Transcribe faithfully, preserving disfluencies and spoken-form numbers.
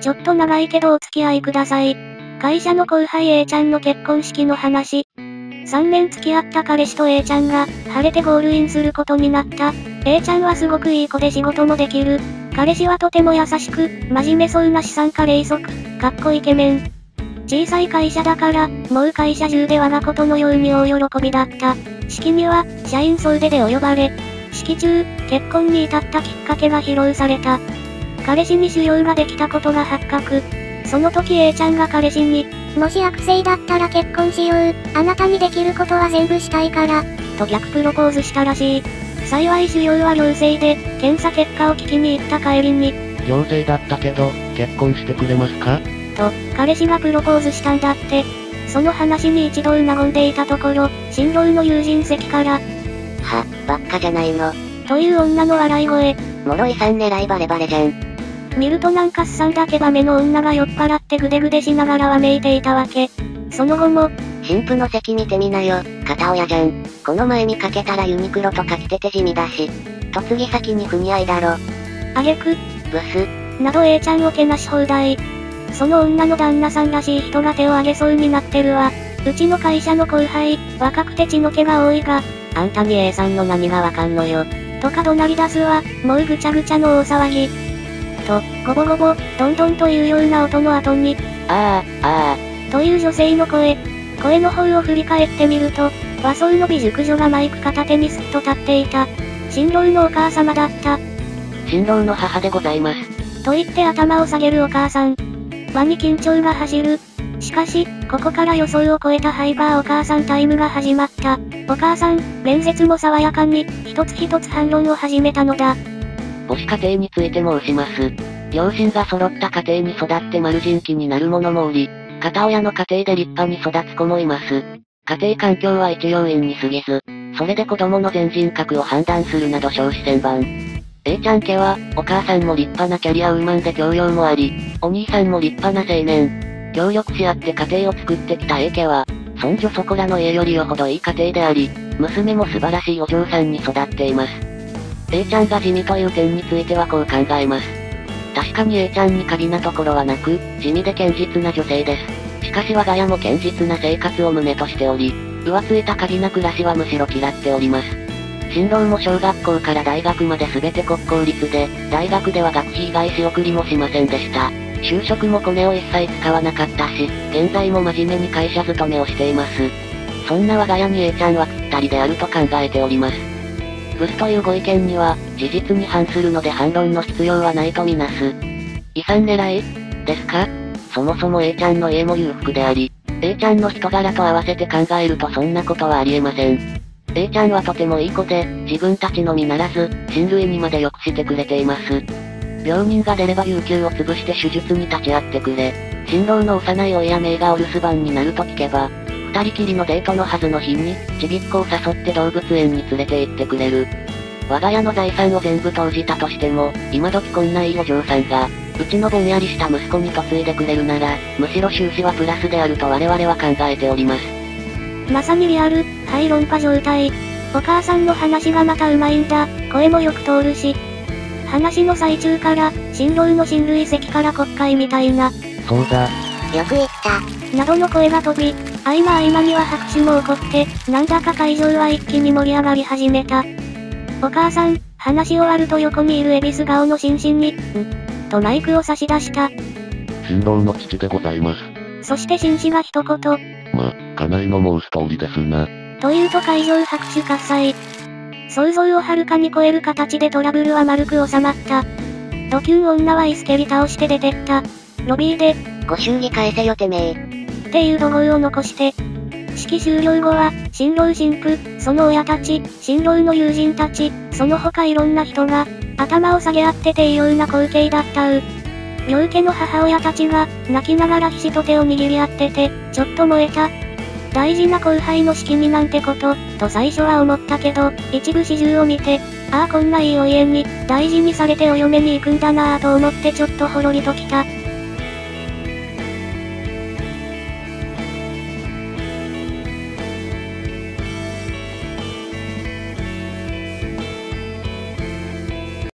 ちょっと長いけどお付き合いください。会社の後輩 A ちゃんの結婚式の話。さんねん付き合った彼氏と A ちゃんが、晴れてゴールインすることになった。A ちゃんはすごくいい子で仕事もできる。彼氏はとても優しく、真面目そうな資産家霊族、かっこイケメン。小さい会社だから、もう会社中で我がことのように大喜びだった。式には、社員総出でお呼ばれ。式中、結婚に至ったきっかけが披露された。彼氏に腫瘍ができたことが発覚。その時 A ちゃんが彼氏に、もし悪性だったら結婚しよう。あなたにできることは全部したいから。と逆プロポーズしたらしい。幸い腫瘍は良性で、検査結果を聞きに行った帰りに。 良性だったけど、結婚してくれますかと、彼氏がプロポーズしたんだって。その話に一度和んでいたところ、新郎の友人席から、 は、ばっかじゃないの。 という女の笑い声。 諸井さん狙いバレバレじゃん。 見るとなんかすさんだけば目の女が酔っ払ってぐでぐでしながらわめいていたわけ。その後も、 新婦の席見てみなよ、片親じゃん。この前見かけたらユニクロとか着てて地味だし。嫁ぎ先に不似合いだろ。 あげく、 ブス。 など A ちゃんをけなし放題。その女の旦那さんらしい人が手を挙げそうになってるわ。うちの会社の後輩、若くて血の気が多いが、あんたに A さんの何がわかんのよ。とか怒鳴り出すわ、もうぐちゃぐちゃの大騒ぎ。と、ゴボゴボ、どんどんというような音の後に、 ああ、ああ、という女性の声。声の方を振り返ってみると、和装の美熟女がマイク片手にすっと立っていた。新郎のお母様だった。 新郎の母でございます。 と言って頭を下げるお母さん。輪に緊張が走る。しかし、ここから予想を超えたハイパーお母さんタイムが始まった。お母さん、面接も爽やかに、一つ一つ反論を始めたのだ。 母子家庭について申します。両親が揃った家庭に育って丸人気になる者もおり、片親の家庭で立派に育つ子もいます。家庭環境は一要因に過ぎず、それで子供の全人格を判断するなど少子千万。A ちゃん家は、お母さんも立派なキャリアウーマンで教養もあり、お兄さんも立派な青年。協力し合って家庭を作ってきた A 家は、そんじょそこらの家よりよほどいい家庭であり、娘も素晴らしいお嬢さんに育っています。A ちゃんが地味という点についてはこう考えます。確かに A ちゃんに過激なところはなく、地味で堅実な女性です。しかし我が家も堅実な生活を旨としており、浮ついた過激な暮らしはむしろ嫌っております。新郎も小学校から大学まで全て国公立で、大学では学費以外仕送りもしませんでした。就職もコネを一切使わなかったし、現在も真面目に会社勤めをしています。そんな我が家に A ちゃんはぴったりであると考えております。ブスというご意見には、事実に反するので反論の必要はないとみなす。遺産狙いですか？そもそも A ちゃんの家も裕福であり、A ちゃんの人柄と合わせて考えるとそんなことはありえません。A ちゃんはとてもいい子で、自分たちのみならず、親類にまで良くしてくれています。病人が出れば有給を潰して手術に立ち会ってくれ、新郎の幼い親姪がお留守番になると聞けば、二人きりのデートのはずの日に、ちびっこを誘って動物園に連れて行ってくれる。我が家の財産を全部投じたとしても、今時こんないいお嬢さんが、うちのぼんやりした息子に嫁いでくれるなら、むしろ収支はプラスであると我々は考えております。 まさにリアル、はい論破状態。お母さんの話がまたうまいんだ、声もよく通るし。話の最中から、新郎の親類席から国会みたいな。 そうだ。 よく言った。 などの声が飛び、合間合間には拍手も起こって、なんだか会場は一気に盛り上がり始めた。お母さん、話し終わると横にいる恵比寿顔の紳士に、んとマイクを差し出した。 新郎の父でございます。 そして紳士が一言。 ま、家内の申す通りですな。 というと会場拍手喝采。想像をはるかに超える形でトラブルは丸く収まった。ドキュン女は椅子蹴り倒して出てった。ロビーで、 ご祝儀返せよてめえ。 っていう怒号を残して。式終了後は、新郎新婦、その親たち、新郎の友人たち、その他いろんな人が、頭を下げ合ってて異様な光景だったう。両家の母親たちが、泣きながらひしと手を握り合ってて、ちょっと燃えた。大事な後輩の式になんてこと、と最初は思ったけど、一部始終を見て、ああこんないいお家に、大事にされてお嫁に行くんだなぁと思ってちょっとほろりときた。